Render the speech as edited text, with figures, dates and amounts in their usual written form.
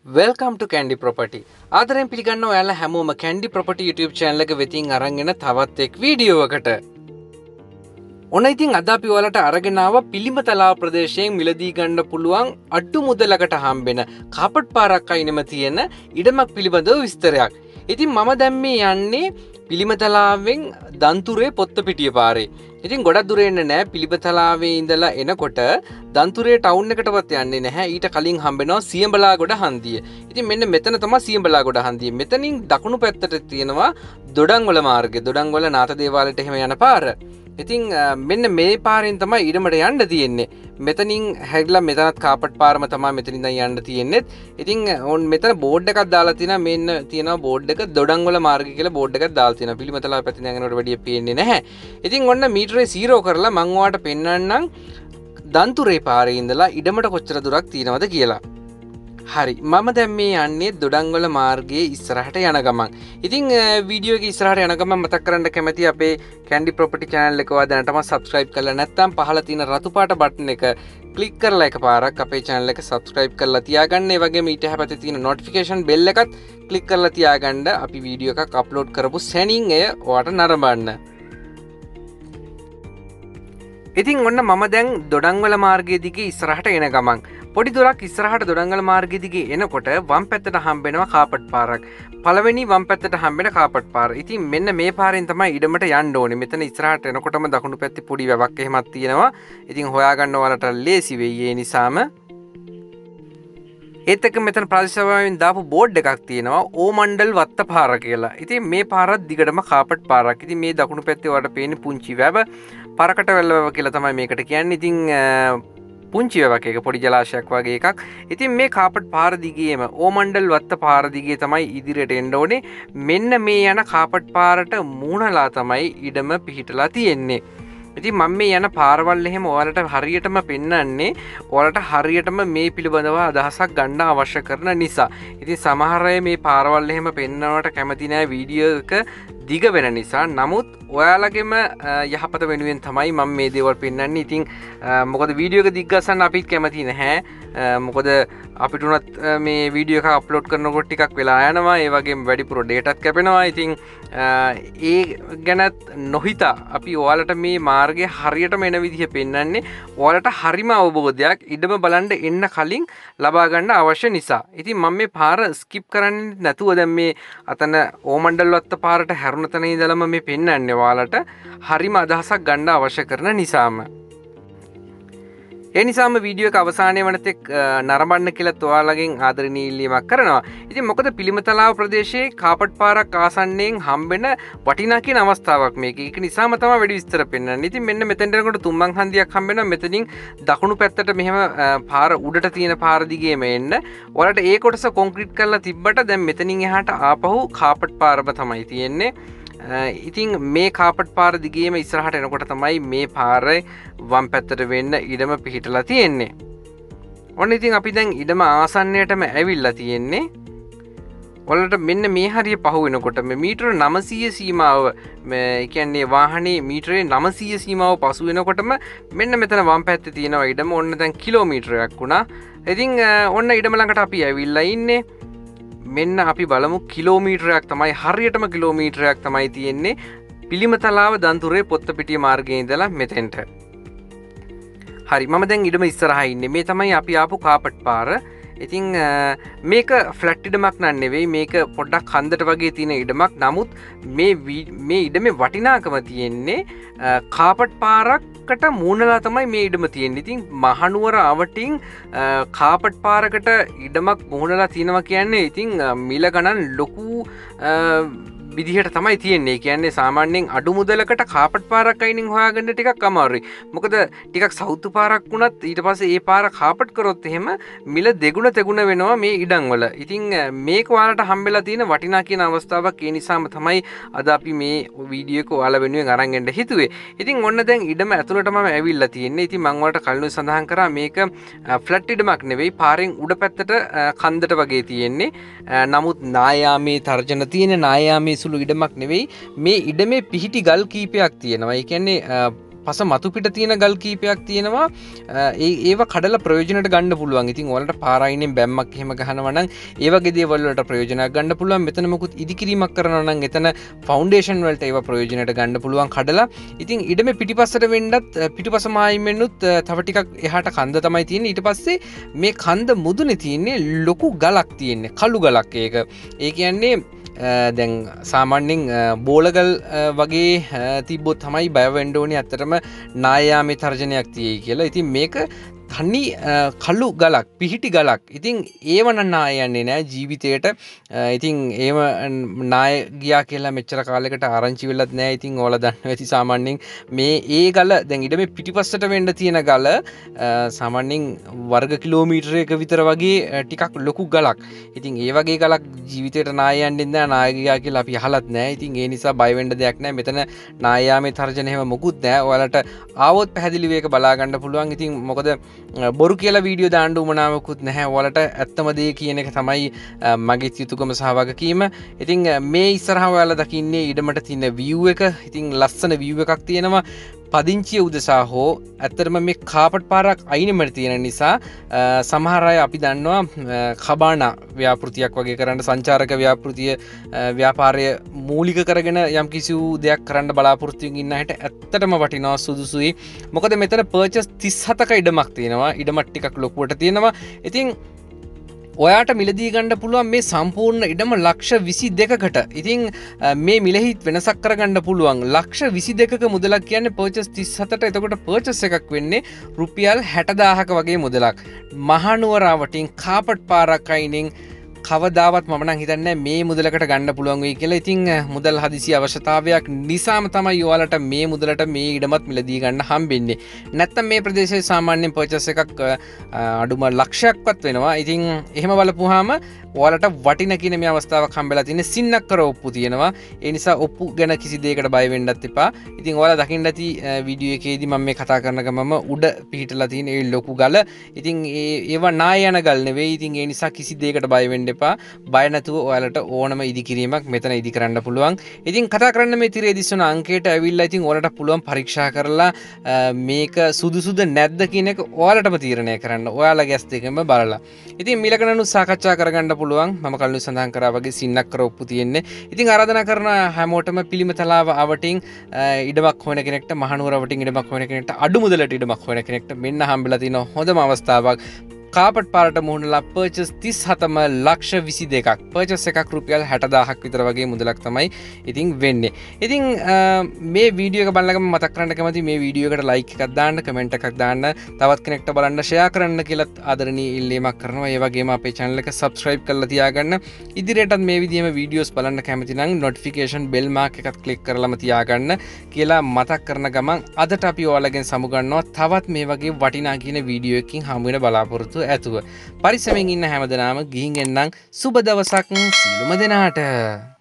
Welcome to Kandy Property. ආදරයෙන් පිළිගන්නවා ඔයාලා හැමෝම Kandy Property YouTube channel එක වෙතින් අරන් එන තවත් එක් වීඩියෝ එකකට. ඔන්න ඉතින් අද අපි ඔයාලට අරගෙන ආවා පිළිමතලාව ප්‍රදේශයෙන් මිලදී ගන්න පුළුවන් අඩු මුදලකට හම්බෙන කාපට් පාරක් අයිනෙම තියෙන ඉඩමක් පිළිබඳව විස්තරයක්. ඉතින් මම දැන් මේ යන්නේ පිළිමතලාවෙන් දන්තුරේ පොත්තපිටිය පාරේ. ඉතින් ගොඩක් දුර එන්නේ නැහැ. පිළිමතලාවේ ඉඳලා එනකොට දන්තුරේ ටවුන් එකටවත් යන්නේ නැහැ. ඊට කලින් හම්බෙනවා සියඹලාගොඩ හන්දිය. ඉතින් මෙන්න මෙතන තමයි සියඹලාගොඩ හන්දිය. මෙතනින් දකුණු පැත්තට තියෙනවා දොඩංවල මාර්ගය. දොඩංවල නාථ දේවාලයට එහෙම යන පාර. ඉතින් මෙන්න මේ පාරෙන් තමයි ඊඩමට යන්න තියෙන්නේ. මෙතනින් හැරිලා මෙතනත් කාපට් පාරම තමයි මෙතනින් දැන් යන්න තියෙන්නේ. ඉතින් ඕන් මෙතන බෝඩ් එකක් දාලා තියෙනවා. මෙන්න තියෙනවා බෝඩ් එක දොඩංවල මාර්ගය කියලා බෝඩ් එකක් දාලා තියෙනවා. පිළිමතලාව පැත්තෙන් යනකොට වැඩිය පේන්නේ නැහැ. ඉතින් ඔන්න මීටරේ 0 කරලා මම ඔයාලට පෙන්වන්නම් දන්තුරේ පාරේ ඉඳලා ඉඩමට කොච්චර දුරක් තියෙනවද කියලා. හරි මම දැන් මේ යන්නේ දොඩංවල මාර්ගයේ ඉස්සරහට යන ගමන්. ඉතින් වීඩියෝ එක ඉස්සරහට යන ගමන් මතක් කරන්න කැමතියි අපේ Kandy Property channel එක ඔයා දැනටම subscribe කරලා නැත්නම් පහළ තියෙන රතු පාට බටන් එක click කරලා එකපාරක් අපේ channel එක subscribe කරලා තියාගන්න. ඒ වගේම ඊට හැපැත්තේ තියෙන notification bell එකත් click කරලා තියාගන්න. අපි වීඩියෝ එකක් upload කරපු සැනින් එය ඔයාට නරඹන්න. ඉතින් ඔන්න මම දැන් දොඩංවල මාර්ගයේ දිගේ ඉස්සරහට එන ගමන් පොඩි දුරක් ඉස්සරහට දොඩංවල මාර්ගයේ දිගේ එනකොට වම් පැත්තට හම්බෙනවා කාපට් පාරක්. පළවෙනි වම් පැත්තට හම්බෙන කාපට් පාර. ඉතින් මෙන්න මේ පාරෙන් තමයි ඉඩමට යන්න ඕනේ. මෙතන ඉස්සරහට එනකොටම දකුණු පැත්තේ පොඩි වැවක් එහෙමත් තියෙනවා. ඉතින් හොයාගන්න ඔයාලට ලේසි වෙයි ඒ නිසාම. ඒත් එක්ක මෙතන ප්‍රාදේශීයයෙන් දාපු බෝඩ් එකක් තියෙනවා ඕමණ්ඩල් වත්ත පාර කියලා. ඉතින් මේ පාරත් දිගටම කාපට් පාරක්. ඉතින් මේ දකුණු පැත්තේ ඔයාලට පේන්නේ පුංචි වැව පරකට වැල්ව කියලා තමයි මේකට කියන්නේ. ඉතින් පුංචි වැවක් එක පොඩි ජලාශයක් වගේ එකක්. ඉතින් මේ කාපට් පාර දිගේම ඕමණ්ඩල් වත්ත පාර දිගේ තමයි ඉදිරියට එන්න ඕනේ. මෙන්න මේ යන කාපට් පාරට මූණලා තමයි ඉඩම පිහිටලා තියෙන්නේ. ඉතින් මම මේ යන පාරවල් එහෙම ඔයාලට හරියටම පෙන්වන්නේ ඔයාලට හරියටම මේ පිළිබඳව අදහසක් ගන්න අවශ්‍ය කරන නිසා. ඉතින් සමහර අය මේ පාරවල් එහෙම පෙන්වනවට කැමති නැහැ වීඩියෝ එක දිග වෙන නිසා. නමුත් ඔයාලගෙම යහපත වෙනුවෙන් තමයි මම මේ දේවල් පෙන්වන්නේ. ඉතින් මොකද වීඩියෝ එක දිග්ගස්සන්න අපිත් කැමති නැහැ. මොකද අපිට උනත් මේ වීඩියෝ එක අප්ලෝඩ් කරනකොට ටිකක් වෙලා යනවා. ඒ වගේම වැඩිපුර ඩේටාත් කැපෙනවා. ඉතින් ඒ ගැනත් නොහිතා අපි ඔයාලට මේ මාර්ගය හරියටම එන විදිහ පෙන්වන්නේ ඔයාලට හරිම අවබෝධයක් ඉඩම බලන්න එන්න කලින් ලබා ගන්න අවශ්‍ය නිසා. ඉතින් මම මේ පාර ස්කිප් කරන්නේ නැතුව දැන් මේ අතන ඕමණ්ඩල් වත්ත පාරට හැරුණ තැන ඉඳලම මේ පෙන්වන්නේ ඔයාලට හරිම අදහසක් ගන්න අවශ්‍ය කරන නිසාම. ඒ නිසාම වීඩියෝ එක අවසානයේ වනතෙක් නරඹන්න කියලා ඔයාලගෙන් ආදරණීය ඉල්ලීමක් කරනවා. ඉතින් මොකද පිළිමතලාව ප්‍රදේශයේ කාපට් පාරක් ආසන්නයෙන් හම්බෙන වටිනා කියන අවස්ථාවක් මේක. ඒක නිසාම තමයි වැඩි විස්තර පෙන්වන්නේ. ඉතින් මෙන්න මෙතෙන්ට යනකොට තුම්මන් හන්දියක් හම්බෙනවා. මෙතනින් දකුණු පැත්තට මෙහෙම පාර උඩට තියෙන පාර දිගේම එන්න. ඔයාලට ඒ කොටස කොන්ක්‍රීට් කරලා තිබ්බට දැන් මෙතනින් එහාට ආපහු කාපට් පාරම තමයි තියෙන්නේ. ඉතින් මේ කාපට් පාර දිගේම ඉස්සරහට එනකොට තමයි මේ පාරේ වම් පැත්තට වෙන්න ඉඩම පිහිටලා තියෙන්නේ. ඔන්න ඉතින් අපි දැන් ඉඩම ආසන්නයටම ඇවිල්ලා තියෙන්නේ. ඔයාලට මෙන්න මේ හරිය පහු වෙනකොට මේ මීටර 900 සීමාව මේ කියන්නේ වාහනේ මීටරේ 900 සීමාව පසු වෙනකොටම මෙන්න මෙතන වම් පැත්තේ තියෙනවා ඉඩම. ඔන්න දැන් කිලෝමීටරයක් වුණා. ඉතින් ඔන්න ඉඩම ළඟට අපි ඇවිල්ලා ඉන්නේ. මෙන්න අපි බලමු කිලෝමීටරයක් තමයි හරියටම කිලෝමීටරයක් තමයි තියෙන්නේ පිළිමතලාව දන්තුරේ පොත්තපිටිය මාර්ගයේ ඉඳලා මෙතෙන්ට. හරි මම දැන් ඉඩම ඉස්සරහා ඉන්නේ. මේ තමයි අපි ආපු කාපට් පාර. ඉතින් මේක ෆ්ලැට් ඉඩමක් නන් නෙවෙයි. මේක පොඩ්ඩක් හන්දට වගේ තියෙන ඉඩමක්. නමුත් මේ ඉඩමේ වටිනාකම තියෙන්නේ කාපට් පාරකට මූණලා තමයි මේ ඉඩම තියෙන්නේ. ඉතින් මහනුවර අවටින් කාපට් පාරකට ඉඩමක් මූණලා තියෙනවා කියන්නේ ඉතින් මිල ගණන් ලොකු විදිහට තමයි තියෙන්නේ. කියන්නේ සාමාන්‍යයෙන් අඩු මුදලකට කාපට් පාරක් අයිනින් හොයාගන්න ටිකක් අමාරුයි. මොකද ටිකක් සෞතු පාරක් වුණත් ඊට පස්සේ ඒ පාර කාපට් කරොත් එහෙම මිල දෙගුණ තෙගුණ වෙනවා මේ ඉඩම් වල. ඉතින් මේක ඔයාලට හම්බෙලා තියෙන වටිනා කියන අවස්ථාවක්. ඒ නිසාම තමයි අද අපි මේ වීඩියෝ එක ඔයාලා වෙනුවෙන් අරන් එන්න හිතුවේ. ඉතින් ඔන්න දැන් ඉඩම ඇතුළටම ඇවිල්ලා තියෙන්නේ. ඉතින් මම ඔයාලට කලින් සඳහන් කරා මේක ෆ්ලැට් ඉඩමක් නෙවෙයි. පාරෙන් උඩ පැත්තට කන්දට වගේ තියෙන්නේ. නමුත් නායාමේ තර්ජන තියෙන නායාමේ සුළු ඉඩමක් නෙවෙයි. මේ ඉඩමේ පිහිටි ගල් කීපයක් තියෙනවා. ඒ කියන්නේ පස මතු පිට තියෙන ගල් කීපයක් තියෙනවා ඒව කඩලා ප්‍රයෝජනට ගන්න පුළුවන්. ඉතින් ඔයාලට පාරායිනෙන් බැම්මක් එහෙම ගහනවා නම් ඒ වගේ දේවල් වලට ප්‍රයෝජනයක් ගන්න පුළුවන්. මෙතන මොකුත් ඉදිකිරීමක් කරනවා නම් එතන ෆවුන්ඩේෂන් වලට ඒව ප්‍රයෝජනට ගන්න පුළුවන් කඩලා. ඉතින් ඉඩමේ පිටිපස්සට වෙන්නත් පිටිපස මායිම් වෙනුත් තව ටිකක් එහාට කන්ද තමයි තියෙන්නේ. ඊට පස්සේ මේ කන්ද මුදුනේ තියෙන්නේ ලොකු ගලක් තියෙන්නේ. කළු ගලක් ඒක. ඒ කියන්නේ දැන් සාමාන්‍යයෙන් බෝලගල් වගේ තිබ්බොත් තමයි බය වෙන්න ඕනේ ඇත්තටම නායාමේ තර්ජනයක් තියෙයි කියලා. ඉතින් මේක තනි කළු ගලක් පිහිටි ගලක්. ඉතින් ඒව නාය යන්නේ නෑ ජීවිතේට. ඉතින් ඒව නාය ගියා කියලා මෙච්චර කාලයකට ආරංචි වෙලත් නෑ. ඉතින් ඕලා දන්නවා ඇති සාමාන්‍යයෙන් මේ ඒ ගල දැන් ඊට මේ පිටිපස්සට වෙන්න තියෙන ගල සාමාන්‍යයෙන් වර්ග කිලෝමීටරයක විතර වගේ ටිකක් ලොකු ගලක්. ඉතින් ඒ වගේ ගලක් ජීවිතේට නාය යන්නේ නෑ. නාය ගියා කියලා අපි අහලත් නෑ. ඉතින් ඒ නිසා බය වෙන්න දෙයක් නෑ. මෙතන නායාමේ තර්ජන එහෙම මොකුත් නෑ. ඔයාලට ආවොත් පැහැදිලිව ඒක බලා ගන්න පුළුවන්. ඉතින් මොකද බොරු කියලා වීඩියෝ දාන්න උමනාවකුත් නැහැ. ඔයාලට ඇත්තම දේ කියන එක තමයි මගේ යුතුයකම සහ වගකීම. ඉතින් මේ ඉස්සරහා ඔයාලා දකින්නේ ඉඩමට තියෙන view එක. ඉතින් ලස්සන view එකක් තියෙනවා. පදිංචිය උදෙසා හෝ ඇත්තටම මේ කාපට් පාරක් අයිනෙම තියෙන නිසා සමහර අය අපි දන්නවා කබානා ව්‍යාපෘතියක් වගේ කරන්න සංචාරක ව්‍යාපෘතිය ව්‍යාපාරය මූලික කරගෙන යම් කිසි දෙයක් කරන්න බලාපොරොත්තු වෙමින් ඉන්න හැට ඇත්තටම වටිනවා සුදුසුයි. මොකද මෙතන පර්චස් 37ක ඉඩමක් තියෙනවා. ඉඩමක් ටිකක් ලොකුවට තියෙනවා. ඉතින් ඔයාට මිලදී ගන්න පුළුවන් මේ සම්පූර්ණ ඉඩම ලක්ෂ 22කට. ඉතින් මේ මිලෙහි වෙනසක් කරගන්න පුළුවන්. ලක්ෂ 22ක මුදලක් කියන්නේ පර්චස් 37ට. එතකොට පර්චස් එකක් වෙන්නේ රුපියල් 60000ක වගේ මුදලක්. මහනුවර රවටින් කාපට් පාරක් අයිනෙන් කවදාවත් මම නම් හිතන්නේ මේ මුදලකට ගන්න පුළුවන් වෙයි කියලා. ඉතින් මුදල් හදිසි අවශ්‍යතාවයක් නිසාම තමයි ඔයාලට මේ මුදලට මේ ඉඩමත් මිලදී ගන්න හම්බෙන්නේ. නැත්තම් මේ ප්‍රදේශයේ සාමාන්‍යයෙන් පර්චස් එකක් අඩුම ලක්ෂයක්වත් වෙනවා. ඉතින් එහෙම බලපුවාම ඔයාලට වටින කියන මේ අවස්ථාවක් හම්බෙලා තියෙන සින්නක් කර ඔප්පු තියෙනවා. ඒ නිසා ඔප්පු ගැන කිසි දෙයකට බය වෙන්නත් එපා. ඉතින් ඔයාලා දකින්න ඇති වීඩියෝ එකේදී මම මේ කතා කරන ගමම උඩ පිහිටලා තියෙන ඒ ලොකු ගල. ඉතින් ඒවා නාය යන ගල් නෙවෙයි. ඉතින් ඒ නිසා කිසි දෙයකට බය වෙන්න එපා. බය නැතුව ඔයාලට ඕනම ඉදිකිරීමක් මෙතන ඉදි කරන්න පුළුවන්. ඉතින් කතා කරන්න මේ තිරේ දිස්සන අංකයට ඇවිල්ලා ඉතින් ඔයාලට පුළුවන් පරීක්ෂා කරලා මේක සුදුසුද නැද්ද කියන එක ඔයාලටම තීරණය කරන්න. ඔයාලා ගැස් දෙකම බලලා. ඉතින් මිලකනනු සාකච්ඡා කරගන්න පුළුවන්. මම කලින් සඳහන් කරා වගේ සින්නක් කර ඔප්පු තියෙන්නේ. ඉතින් ආරාධනා කරන හැමෝටම පිළිමතලාව අවටින් ඉඩමක් හොයන කෙනෙක්ට මහනුවර අවටින් ඉඩමක් හොයන කෙනෙක්ට අඩු මුදලට ඉඩමක් හොයන කෙනෙක්ට මෙන්න හම්බෙලා තියෙන හොඳම අවස්ථාවක්. කාපට් පාරට මුහුණලා පර්චස් 37ම ලක්ෂ 22ක්. පර්චස් එකක් රුපියල් 60000ක් විතර වගේ මුදලක් තමයි ඉතින් වෙන්නේ. ඉතින් මේ වීඩියෝ එක බලනකම මතක් කරන්න කැමති මේ වීඩියෝ එකට ලයික් එකක් දාන්න, කමෙන්ට් එකක් දාන්න, තවත් කෙනෙක්ට බලන්න ෂෙයා කරන්න කියලාත් ආදරණීය ඉල්ලීමක් කරනවා. ඒ වගේම අපේ channel එක subscribe කරලා තියාගන්න. ඉදිරියටත් මේ විදිහම වීඩියෝස් බලන්න කැමති නම් notification bell mark එකත් click කරලාම තියාගන්න කියලා මතක් කරන ගමන් අදට අපි ඔයාලගෙන් සමුගන්නවා තවත් මේ වගේ වටිනා කියන වීඩියෝ එකකින් හමු වෙන බලාපොරොත්තු ඇතුව. පරිස්සමෙන් ඉන්න හැමදෙනාම ගිහින් එන්නම්. සුබ දවසක් සියලුම දෙනාට.